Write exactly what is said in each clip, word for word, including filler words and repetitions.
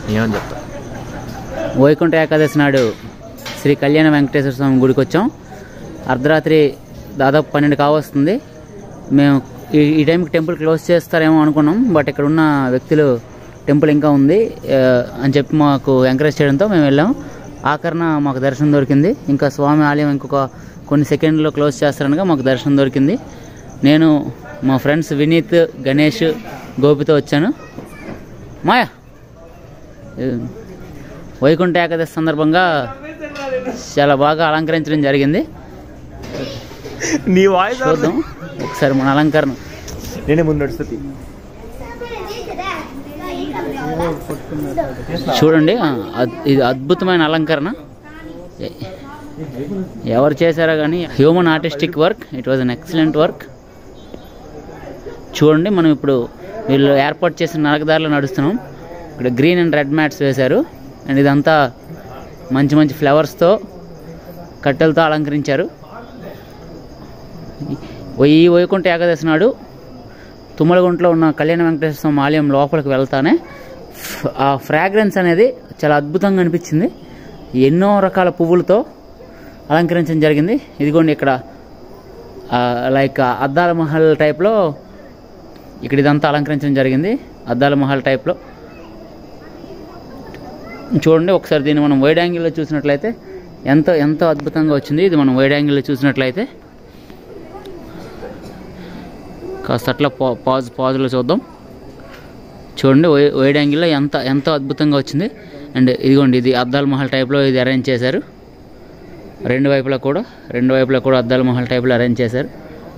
ఏమని చెప్తా? వైకుంఠ ఏకాదశి నాడు శ్రీ కళ్యాణ వెంకటేశ్వర స్వామి గుడికి వచ్చాం. అర్ధరాత్రి దాదాపు పన్నెండు కావస్తుంది. మేము ఈ ఈ టైంకి టెంపుల్ క్లోజ్ చేస్తారేమో అనుకున్నాం. బట్ ఇక్కడ ఉన్న వ్యక్తులు టెంపుల్ ఇంకా ఉంది అని చెప్పి మాకు ఎంకరేజ్ చేయడంతో మేము వెళ్ళాం. ఆఖరణ మాకు దర్శనం దొరికింది. ఇంకా స్వామి ఆలయం ఇంకొక కొన్ని సెకండ్లో క్లోజ్ చేస్తారనగా మాకు దర్శనం దొరికింది. నేను మా ఫ్రెండ్స్ వినీత్, గణేష్, గోపితో వచ్చాను. మాయా వైకుంఠ ఏకాదశి సందర్భంగా చాలా బాగా అలంకరించడం జరిగింది. నీ వాయిస్ చూద్దాం ఒకసారి మన అలంకరణ. నేనే ముందు నడుస్తుంది. చూడండి, ఇది అద్భుతమైన అలంకరణ. ఎవరు చేశారో కానీ human artistic work. It was an excellent work. చూడండి, మనం ఇప్పుడు వీళ్ళు ఏర్పాటు చేసిన నరకదారిలో నడుస్తున్నాం. ఇక్కడ గ్రీన్ అండ్ రెడ్ మ్యాట్స్ వేశారు. అండ్ ఇదంతా మంచి మంచి ఫ్లవర్స్తో, కట్టెలతో అలంకరించారు. ఈ వైకుంఠ ఏకాదశి నాడు తుమ్మలగుంటలో ఉన్న కళ్యాణ వెంకటేశ్వర స్వామి ఆలయం లోపలికి వెళ్తానే ఆ ఫ్రాగ్రెన్స్ అనేది చాలా అద్భుతంగా అనిపించింది. ఎన్నో రకాల పువ్వులతో అలంకరించడం జరిగింది. ఇదిగోండి ఇక్కడ లైక్ అద్దాల మహల్ టైప్లో ఇక్కడ ఇదంతా అలంకరించడం జరిగింది. అద్దాల మహల్ టైప్లో చూడండి. ఒకసారి దీన్ని మనం వైడ్ యాంగిల్లో చూసినట్లయితే ఎంతో ఎంతో అద్భుతంగా వచ్చింది. ఇది మనం వైడ్ యాంగిల్లో చూసినట్లయితే కాస్త అట్లా పా పాజ్ పాజులో చూద్దాం. చూడండి, వై వైడ్ యాంగిల్లో ఎంత ఎంతో అద్భుతంగా వచ్చింది. అండ్ ఇదిగోండి, ఇది అద్దాల మహల్ టైప్లో ఇది అరేంజ్ చేశారు. రెండు వైపులా కూడా రెండు వైపులా కూడా అద్దాల మహల్ టైప్లో అరేంజ్ చేశారు.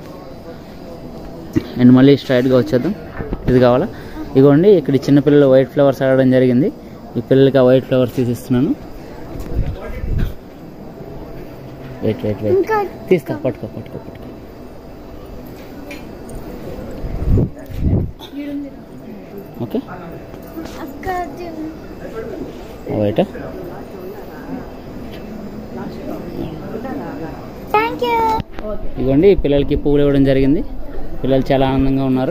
అండ్ మళ్ళీ స్ట్రైట్గా వచ్చేద్దాం. ఇది కావాలా? ఇదిగోండి, ఇక్కడ చిన్నపిల్లలు వైట్ ఫ్లవర్స్ ఆడడం జరిగింది. ఈ పిల్లలకి ఆ వైట్ ఫ్లవర్స్ తీసిస్తున్నాను. వెయిట్ వెయిట్ వెయిట్ తీస్తా, పట్టుకో పట్టుకో పట్టుకో. Okay, white. ఇదిగోండి, పిల్లలకి పువ్వులు ఇవ్వడం జరిగింది. పిల్లలు చాలా ఆనందంగా ఉన్నారు.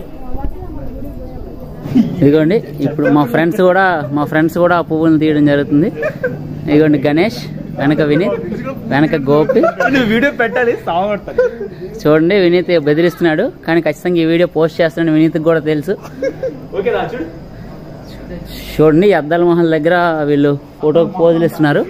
ఇదిగోండి, ఇప్పుడు మా ఫ్రెండ్స్ కూడా మా ఫ్రెండ్స్ కూడా ఆ పువ్వులను తీయడం జరుగుతుంది. ఇదిగోండి గణేష్, వెనక వినీత్, వెనక గోపి. వీడియో పెట్టాలి. చూడండి, వినీత్ బెదిరిస్తున్నాడు, కానీ ఖచ్చితంగా ఈ వీడియో పోస్ట్ చేస్తాడని వినీత్కి కూడా తెలుసు. చూడండి, ఈ అద్దాల మహల్ దగ్గర వీళ్ళు ఫోటోకి పోజులు ఇస్తున్నారు.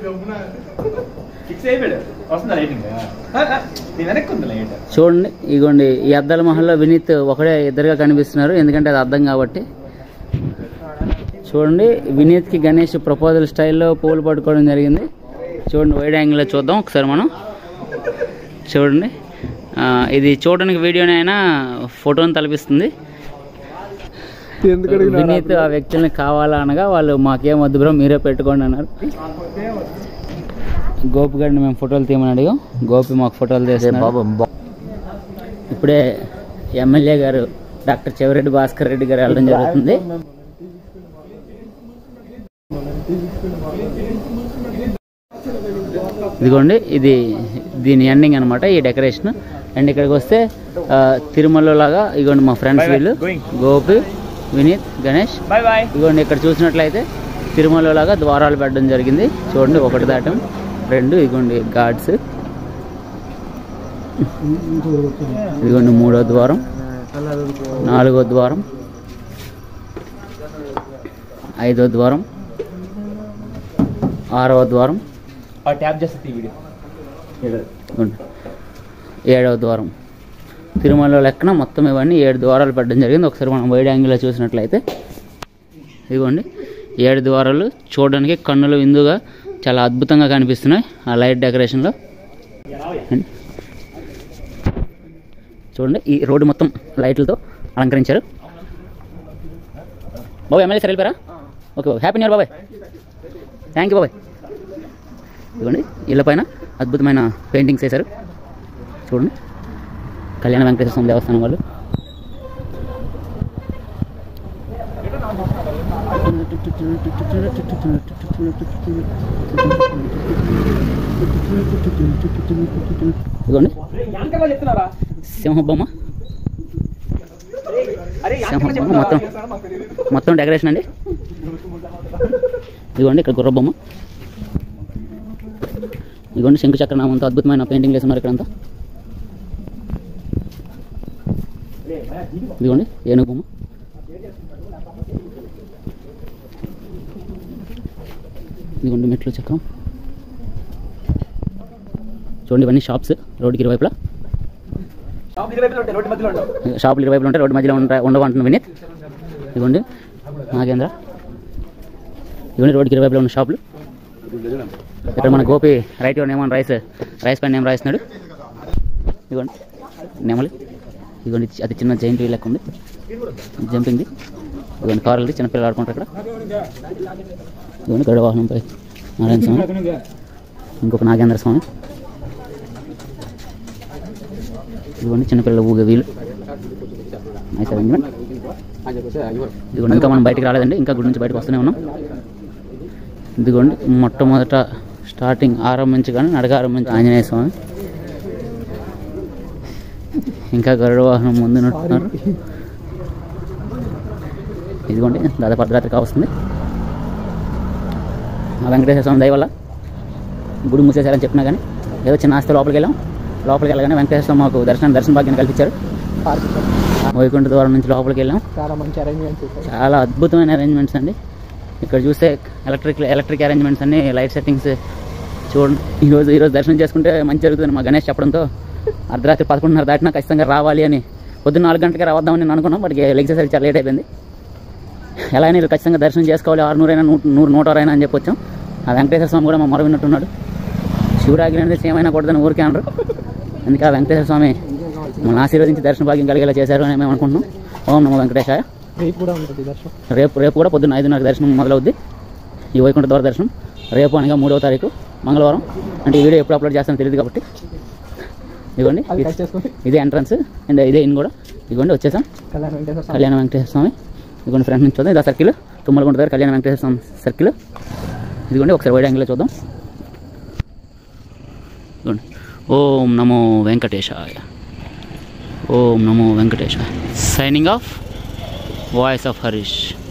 చూడండి, ఇగోండి, ఈ అద్దాల మహల్లో వినీత్ ఒకడే ఇద్దరుగా కనిపిస్తున్నారు, ఎందుకంటే అది అద్దం కాబట్టి. చూడండి, వినీత్కి గణేష్ ప్రపోజల్ స్టైల్లో పూలు పట్టుకోవడం జరిగింది. చూడండి, వైడ్ యాంగిల్లో చూద్దాం ఒకసారి మనం. చూడండి, ఇది చూడడానికి వీడియోనైనా ఫోటోని తలపిస్తుంది. వినీత్ ఆ వ్యక్తుల్ని కావాలా అనగా వాళ్ళు మాకేం వద్దు బ్రో మీరే పెట్టుకోండి అన్నారు. గోపి గారిని మేము ఫోటోలు తీయమని అడిగాం. గోపి మాకు ఫోటోలు తీస్తున్నారు. ఇప్పుడే ఎమ్మెల్యే గారు డాక్టర్ చెవిరెడ్డి భాస్కర్ రెడ్డి గారు వెళ్ళడం జరుగుతుంది. ఇదిగోండి, ఇది దీని ఎండింగ్ అనమాట ఈ డెకరేషన్. అండ్ ఇక్కడికి వస్తే తిరుమల లాగా ఇదిగోండి మా ఫ్రెండ్స్ వీళ్ళు గోపి, వినీత్, గణేష్. ఇదిగోండి, ఇక్కడ చూసినట్లయితే తిరుమల లాగా ద్వారాలు పెట్టడం జరిగింది. చూడండి, ఒకటి దాటం, రెండు, ఇదిగోండి గాడ్స్, ఇదిగోండి మూడో ద్వారం, నాలుగో ద్వారం, ఐదో ద్వారం, ఆరవ ద్వారం, ఏడవ ద్వారం. తిరుమల లెక్కన మొత్తం ఇవన్నీ ఏడు ద్వారాలు పెట్టడం జరిగింది. ఒకసారి మనం వైడ్ యాంగిల్లో చూసినట్లయితే ఇదిగోండి ఏడు ద్వారాలు చూడడానికి కన్నులు విందుగా చాలా అద్భుతంగా కనిపిస్తున్నాయి ఆ లైట్ డెకరేషన్లో. చూడండి, ఈ రోడ్డు మొత్తం లైట్లతో అలంకరించారు. బాబాయ్ ఎమ్మెల్యే సార్ వెళ్ళిపోయారా? ఓకే బాబాయ్, హ్యాపీ న్యూ ఇయర్ బాబాయ్. థ్యాంక్ యూ బాబాయ్. ఇదిగోండి, ఇళ్ళ పైన అద్భుతమైన పెయింటింగ్స్ వేశారు. చూడండి, కళ్యాణ వెంకటేశ్వర స్వామి దేవస్థానం వాళ్ళు. ఇదిగోండి సింహ బొమ్మ, సింహ బొమ్మ మొత్తం మొత్తం డెకరేషన్ అండి. ఇదిగోండి ఇక్కడ గుర్ర బొమ్మ, ఇదిగోండి శంకు చక్రనామంతో అద్భుతమైన పెయింటింగ్ వేస్తున్నారు ఇక్కడంతా. ఇదిగోండి ఏనుగు బొమ్మ, ఇదిగోండి మెట్లు చక్రం. చూడండి ఇవన్నీ షాప్స్ రోడ్డుకి ఇరువైపులా, షాపులు ఇరువైపులు ఉంటాయి, రోడ్డు మధ్యలో ఉంటాయి ఉండవంటున్నాను వినీత్. ఇదిగోండి నాగేంద్ర, ఇవన్నీ రోడ్డుకి ఇరువైపులో ఉన్న షాపులు. ఇక్కడ మన Gopi write your name on rice rice పైన నేమ్ రాస్తున్నాడు. ఇదిగోండి నెమలి, ఇదిగోండి అది చిన్న జైంట్ వీల్ లెక్క ఉంది జంపింగ్ది. ఇదిగోండి కార్లు చిన్నపిల్లలు ఆడుకుంటారు ఇక్కడ. ఇదిగోండి గరుడ వాహనంపై నారాయణ స్వామి, ఇంకొక నాగేంద్ర స్వామి. ఇదిగోండి చిన్నపిల్లలు ఊగే వీలు. Nice arrangement. ఇదిగోండి ఇంకా మనం బయటికి రాలేదండి, ఇంకా గుడి నుంచి బయటకు వస్తూనే ఉన్నాం. ఇదిగోండి మొట్టమొదట స్టార్టింగ్ ఆరంభించగానే నడక ఆరంభించి ఆంజనేయ స్వామి, ఇంకా గరుడ వాహనం ముందు నడుపుతున్నారు. ఇదిగోండి దాదాపు అర్ధరాత్రి కావస్తుంది. ఆ వెంకటేశ్వర స్వామి దయ వల్ల గుడి మూసేశారని చెప్పినా కానీ ఏదో చిన్న ఆస్తి లోపలికి వెళ్ళాం. లోపలికి వెళ్ళగానే వెంకటేశ్వర స్వామి మాకు దర్శనం దర్శన భాగ్యాన్ని కల్పించారు. వైకుంఠ ద్వారం నుంచి లోపలికి వెళ్ళాం. చాలా మంచి అరేంజ్మెంట్స్, చాలా అద్భుతమైన అరేంజ్మెంట్స్ అండి. ఇక్కడ చూస్తే ఎలక్ట్రిక్ ఎలక్ట్రిక్ అరేంజ్మెంట్స్ అన్ని, లైట్ సెట్టింగ్స్ చూడండి. ఈరోజు ఈరోజు దర్శనం చేసుకుంటే మంచి జరుగుతుంది మా గణేష్ చెప్పడంతో అర్ధరాత్రి పదకొండున్నర దాటినా ఖచ్చితంగా రావాలి అని పొద్దున్న నాలుగు గంటలకి రావద్దామని నేను అనుకున్నాం. బట్ లెగ్జేసరికి చాలా లేట్ అయిపోయింది. ఎలా అయినా వీళ్ళు ఖచ్చితంగా దర్శనం చేసుకోవాలి, ఆరునూరైనా నూట నూరు నూట అరైనా అని చెప్పి వచ్చాం. ఆ వెంకటేశ్వర స్వామి కూడా మా మొర విన్నట్టున్నాడు. శివరాగిరి అనేది సేమ్ అయినా కూడదని ఊరికే అనరు. అందుకే ఆ వెంకటేశ్వర స్వామి మన ఆశీర్వదించి దర్శన భాగ్యం కలిగేలా చేశారు అని మేము అనుకుంటున్నాం. ఓం నమో వెంకటేశాయ. రేపు కూడా ఉంటుంది దర్శనం. రేపు రేపు కూడా పొద్దున్న ఐదున్నరకు దర్శనం మొదలవుద్ది. ఈ వైకుంఠ ద్వార దర్శనం రేపు అనగా మూడవ తారీఖు మంగళవారం. అంటే ఈ వీడియో ఎప్పుడు అప్లోడ్ చేస్తానో తెలియదు కాబట్టి. ఇదిగోండి ఇదే ఎంట్రన్స్ అండ్ ఇదే ఇన్ కూడా. ఇదిగోండి వచ్చేసాం కళ్యాణ వెంకటేశ్వర స్వామి. ఇదిగోండి ఫ్రంట్ నుంచి చూద్దాం. ఇదా సర్కిల్ తుమ్మలగుంట దగ్గర కళ్యాణ వెంకటేశ్వర స్వామి సర్కిల్. ఇదిగోండి ఒకసారి వైడ్ యాంగిల్లో చూద్దాం. ఇదిగోండి ఓం నమో వెంకటేశాయ, ఓం నమో వెంకటేశాయ. Signing off voice of Harish.